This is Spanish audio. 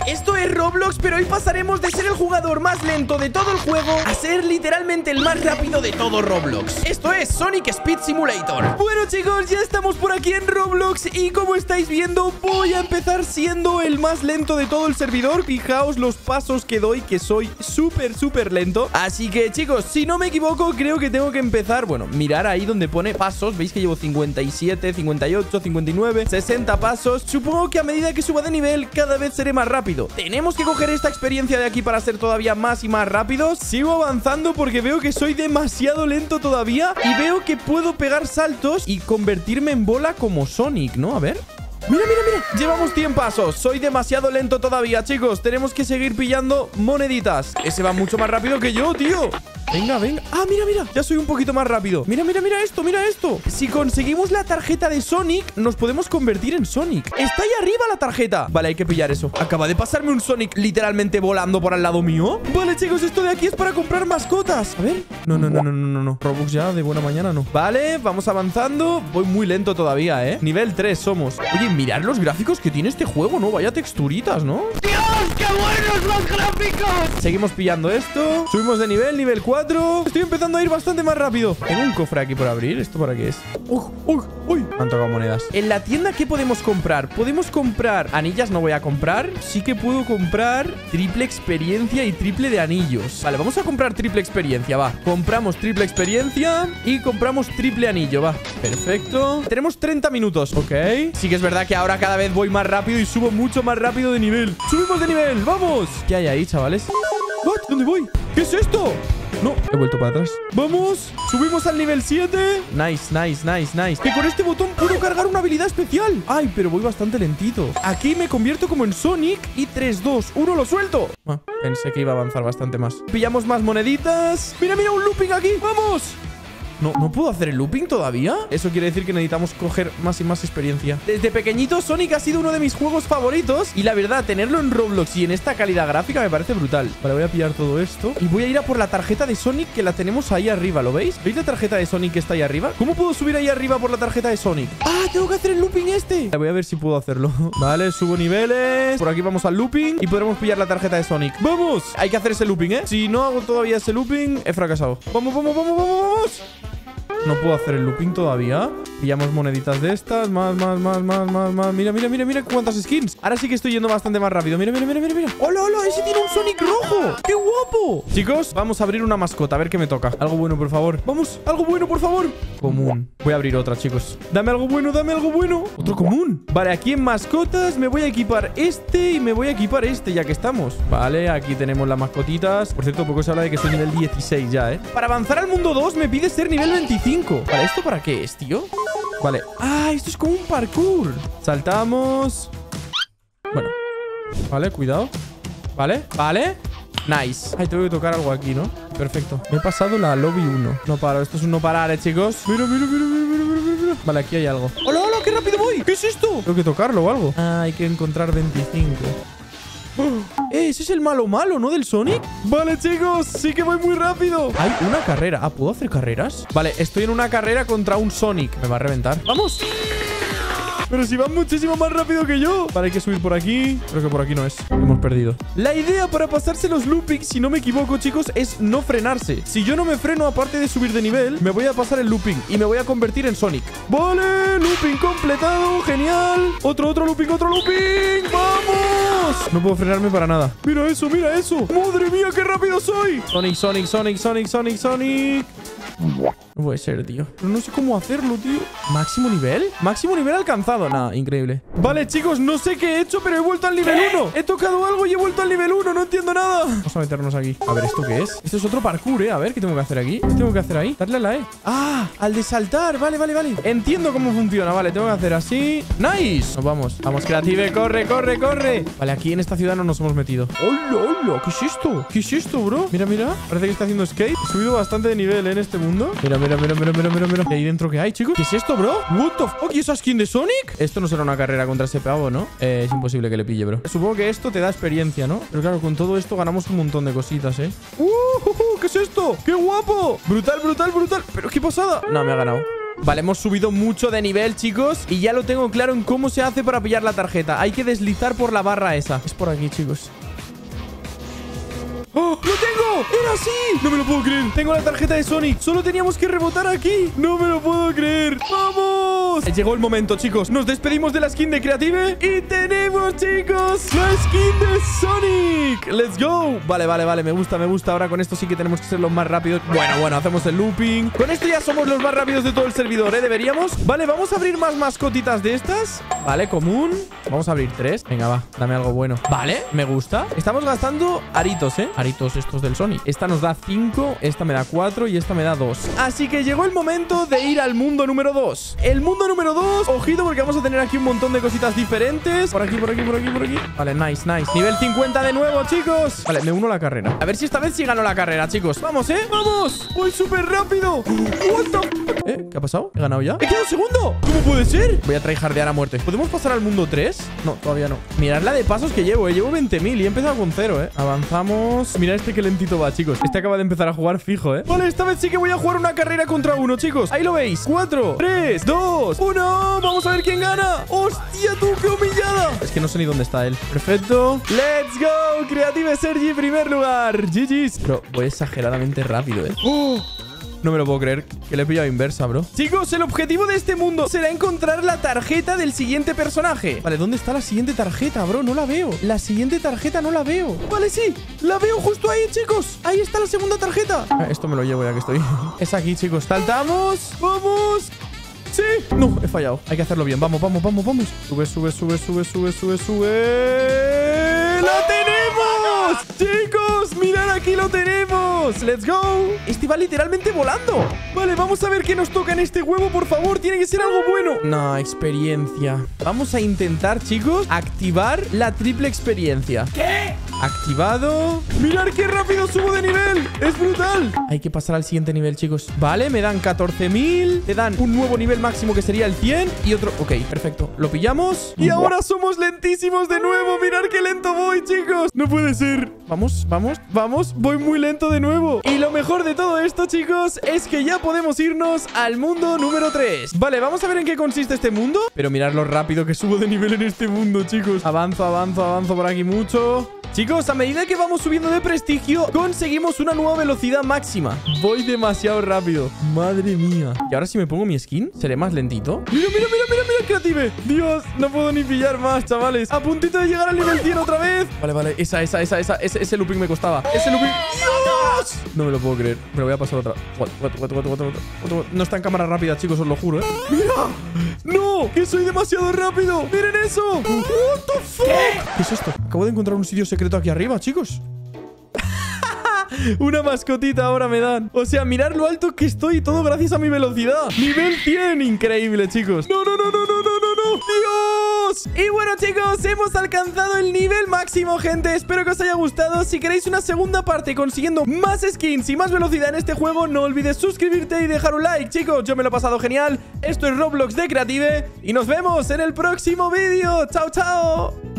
Esto es Roblox, pero hoy pasaremos de ser el jugador más lento de todo el juego a ser literalmente el más rápido de todo Roblox. Esto es Sonic Speed Simulator. Bueno, chicos, ya estamos por aquí en Roblox y como estáis viendo, voy a empezar siendo el más lento de todo el servidor. Fijaos los pasos que doy, que soy súper lento. Así que, chicos, si no me equivoco, creo que tengo que empezar, bueno, mirar ahí donde pone pasos. Veis que llevo 57, 58, 59, 60 pasos. Supongo que a medida que suba de nivel, cada vez seré más rápido. Tenemos que coger esta experiencia de aquí para ser todavía más y más rápidos. Sigo avanzando porque veo que soy demasiado lento todavía y veo que puedo pegar saltos y convertirme en bola como Sonic, ¿no? A ver. Mira. Llevamos 100 pasos. Soy demasiado lento todavía, chicos. Tenemos que seguir pillando moneditas. Ese va mucho más rápido que yo, tío. Venga. Ah, mira. Ya soy un poquito más rápido. Mira esto. Si conseguimos la tarjeta de Sonic, nos podemos convertir en Sonic. Está ahí arriba la tarjeta. Vale, hay que pillar eso. Acaba de pasarme un Sonic literalmente volando por al lado mío. Vale, chicos, esto de aquí es para comprar mascotas. A ver. No. Robux ya de buena mañana no. Vale, vamos avanzando. Voy muy lento todavía, ¿eh? Nivel 3 somos. Oye, mirad los gráficos que tiene este juego, ¿no? Vaya texturitas, ¿no? ¡Dios, qué buenos los gráficos! Seguimos pillando esto. Subimos de nivel 4. Estoy empezando a ir bastante más rápido. Tengo un cofre aquí por abrir. ¿Esto para qué es? ¡Uy! Me han tocado monedas. En la tienda, ¿qué podemos comprar? Podemos comprar anillas, no voy a comprar. Sí que puedo comprar triple experiencia y triple de anillos. Vale, vamos a comprar triple experiencia, va. Compramos triple experiencia y compramos triple anillo, va. Perfecto. Tenemos 30 minutos, ok. Sí que es verdad que ahora cada vez voy más rápido y subo mucho más rápido de nivel. ¡Subimos de nivel! ¡Vamos! ¿Qué hay ahí, chavales? ¿What? ¿Dónde voy? ¿Qué es esto? No, he vuelto para atrás. ¡Vamos! ¡Subimos al nivel 7! Nice. Que con este botón puedo cargar una habilidad especial. ¡Ay, pero voy bastante lentito! Aquí me convierto como en Sonic y 3, 2, 1, ¡lo suelto! Ah, pensé que iba a avanzar bastante más. Pillamos más moneditas. ¡Mira, un looping aquí! ¡Vamos! ¿No puedo hacer el looping todavía? Eso quiere decir que necesitamos coger más y más experiencia. Desde pequeñito Sonic ha sido uno de mis juegos favoritos y la verdad, tenerlo en Roblox y en esta calidad gráfica me parece brutal. Vale, voy a pillar todo esto y voy a ir a por la tarjeta de Sonic que la tenemos ahí arriba, ¿lo veis? ¿Veis la tarjeta de Sonic que está ahí arriba? ¿Cómo puedo subir ahí arriba por la tarjeta de Sonic? ¡Ah, tengo que hacer el looping este! Voy a ver si puedo hacerlo. Vale, subo niveles. Por aquí vamos al looping y podremos pillar la tarjeta de Sonic. ¡Vamos! Hay que hacer ese looping, ¿eh? Si no hago todavía ese looping, he fracasado. ¡Vamos! No puedo hacer el looping todavía. Pillamos moneditas de estas. Más. Mira cuántas skins. Ahora sí que estoy yendo bastante más rápido. Mira. ¡Hola! Ese tiene un Sonic rojo. ¡Qué guapo! Chicos, vamos a abrir una mascota. A ver qué me toca. Algo bueno, por favor. Vamos, algo bueno, por favor. Común. Voy a abrir otra, chicos. Dame algo bueno. Otro común. Vale, aquí en mascotas me voy a equipar este y me voy a equipar este, ya que estamos. Vale, aquí tenemos las mascotitas. Por cierto, poco se habla de que soy nivel 16 ya, ¿eh? Para avanzar al mundo 2 me pide ser nivel 25. Vale, ¿esto para qué es, tío? Vale. Ah, esto es como un parkour. Saltamos. Bueno. Vale, cuidado. Vale. Nice. Ay, tengo que tocar algo aquí, ¿no? Perfecto. Me he pasado la lobby 1. No paro. Esto es un no parar, chicos. Mira. Vale, aquí hay algo. ¡Hola! ¡Qué rápido voy! ¿Qué es esto? Tengo que tocarlo o algo. Ah, hay que encontrar 25. Ese es el malo, ¿no? Del Sonic. Vale, chicos, sí que voy muy rápido. Hay una carrera. Ah, ¿puedo hacer carreras? Vale, estoy en una carrera contra un Sonic. Me va a reventar. ¡Vamos! Pero si va muchísimo más rápido que yo. Vale, hay que subir por aquí. Creo que por aquí no es. Hemos perdido. La idea para pasarse los loopings, si no me equivoco, chicos, es no frenarse. Si yo no me freno, aparte de subir de nivel, me voy a pasar el looping y me voy a convertir en Sonic. Vale, looping completado. Genial. Otro looping. ¡Vamos! No puedo frenarme para nada. Mira eso. ¡Madre mía, qué rápido soy! Sonic. No puede ser, tío. Pero no sé cómo hacerlo, tío. ¿Máximo nivel? ¿Máximo nivel alcanzado? Nada, increíble. Vale, chicos, no sé qué he hecho, pero he vuelto al nivel 1. He tocado algo y he vuelto al nivel 1. No entiendo nada. Vamos a meternos aquí. A ver, ¿esto qué es? Esto es otro parkour, ¿eh? A ver, ¿qué tengo que hacer aquí? ¿Qué tengo que hacer ahí? Darle a la E. ¡Ah! Al de saltar. Vale. Entiendo cómo funciona. Vale, tengo que hacer así. ¡Nice! Nos vamos. Vamos, Creative. Corre. Vale, aquí en esta ciudad no nos hemos metido. ¡Hola! ¿Qué es esto, bro? Mira. Parece que está haciendo skate. He subido bastante de nivel, ¿eh? En este mundo. Mira. ¿Y ahí dentro qué hay, chicos? ¿Qué es esto, bro? What the fuck? ¿Y esa skin de Sonic? Esto no será una carrera contra ese pavo, ¿no? Es imposible que le pille, bro. Supongo que esto te da experiencia, ¿no? Pero claro, con todo esto ganamos un montón de cositas, ¿eh? ¿Qué es esto? ¡Qué guapo! Brutal. ¿Pero qué pasada? No, me ha ganado. Vale, hemos subido mucho de nivel, chicos. Y ya lo tengo claro en cómo se hace para pillar la tarjeta. Hay que deslizar por la barra esa. Es por aquí, chicos. ¡Oh! ¡Lo tengo! ¡Era así! No me lo puedo creer. Tengo la tarjeta de Sonic. Solo teníamos que rebotar aquí. No me lo puedo creer. ¡Vamos! Llegó el momento, chicos. Nos despedimos de la skin de Creative. Y tenemos, chicos, la skin de Sonic. ¡Let's go! Vale, vale, vale. Me gusta, me gusta. Ahora con esto sí que tenemos que ser los más rápidos. Bueno, hacemos el looping. Con esto ya somos los más rápidos de todo el servidor, ¿eh? Deberíamos. Vale, vamos a abrir más mascotitas de estas. Vale, común. Vamos a abrir 3. Venga, va. Dame algo bueno. Vale, me gusta. Estamos gastando aritos, ¿eh? Aritos estos del Sonic. Esta nos da 5, esta me da 4 y esta me da 2. Así que llegó el momento de ir al mundo número 2. El mundo número 2, ojito porque vamos a tener aquí un montón de cositas diferentes. Por aquí, por aquí, por aquí, por aquí. Vale, nice, nice. Nivel 50 de nuevo, chicos. Vale, me uno a la carrera. A ver si esta vez sí gano la carrera, chicos. Vamos, ¿eh? ¡Vamos! ¡Voy súper rápido! What the... ¿Qué ha pasado? ¿He ganado ya? ¡He quedado segundo! ¿Cómo puede ser? Voy a tryhardear a muerte. ¿Podemos pasar al mundo 3? No, todavía no. Mirad la de pasos que llevo, ¿eh? Llevo 20.000 y he empezado con 0, ¿eh? Avanzamos. Mirad este que lentito va, chicos. Este acaba de empezar a jugar fijo, ¿eh? Vale, esta vez sí que voy a jugar una carrera contra uno, chicos. Ahí lo veis. 4, 3, 2, 1. Vamos a ver quién gana. ¡Hostia, tú! ¡Qué humillada! Es que no sé ni dónde está él. Perfecto. ¡Let's go! Creative Sergi, primer lugar. GG's. Pero voy exageradamente rápido, ¿eh? ¡Oh! No me lo puedo creer, que le he pillado inversa, bro. Chicos, el objetivo de este mundo será encontrar la tarjeta del siguiente personaje. Vale, ¿dónde está la siguiente tarjeta, bro? No la veo. La siguiente tarjeta no la veo. Vale, sí, la veo justo ahí, chicos. Ahí está la segunda tarjeta. Esto me lo llevo ya que estoy. Es aquí, chicos. Saltamos. ¡Vamos! ¡Sí! No, he fallado. Hay que hacerlo bien. Vamos, vamos, vamos, vamos. Sube, sube, sube, sube, sube, sube, sube. ¡La tenemos! ¡Chicos! ¡Mirad, aquí lo tenemos! ¡Let's go! Este va literalmente volando. Vale, vamos a ver qué nos toca en este huevo, por favor. Tiene que ser algo bueno. No, experiencia. Vamos a intentar, chicos, activar la triple experiencia. ¿Qué? Activado. ¡Mirad qué rápido subo de nivel! ¡Es brutal! Hay que pasar al siguiente nivel, chicos. Vale, me dan 14.000. Te dan un nuevo nivel máximo que sería el 100 y otro... Ok, perfecto. Lo pillamos. Y ahora somos lentísimos de nuevo. Mirad qué lento voy, chicos. No puede ser. Vamos, vamos, vamos. Voy muy lento de nuevo. Y lo mejor de todo esto, chicos, es que ya podemos irnos al mundo número 3. Vale, vamos a ver en qué consiste este mundo. Pero mirad lo rápido que subo de nivel en este mundo, chicos. Avanzo, avanzo, avanzo por aquí mucho. Chicos, a medida que vamos subiendo de prestigio, conseguimos una nueva velocidad máxima. Voy demasiado rápido. Madre mía. Y ahora si me pongo mi skin, ¿seré más lentito? ¡Mira, mira, mira, mira, mira, Creative! Dios, no puedo ni pillar más, chavales. A puntito de llegar al nivel 100 otra vez. Vale, vale, ese looping me costaba. Ese looping... ¡Dios! No me lo puedo creer. Me lo voy a pasar otra. No está en cámara rápida, chicos, os lo juro, ¿eh? ¡Mira! ¡No! ¡Que soy demasiado rápido! ¡Miren eso! ¡What the fuck! ¿Qué es esto? Acabo de encontrar un sitio secreto aquí arriba, chicos. Una mascotita ahora me dan. O sea, mirad lo alto que estoy. Todo gracias a mi velocidad. Nivel 100. Increíble, chicos. No, no, no, no, no, no, no, no. ¡Dios! Y bueno, chicos, hemos alcanzado el nivel máximo, gente. Espero que os haya gustado. Si queréis una segunda parte consiguiendo más skins y más velocidad en este juego, no olvides suscribirte y dejar un like, chicos. Yo me lo he pasado genial. Esto es Roblox de Creative y nos vemos en el próximo vídeo. ¡Chao, chao!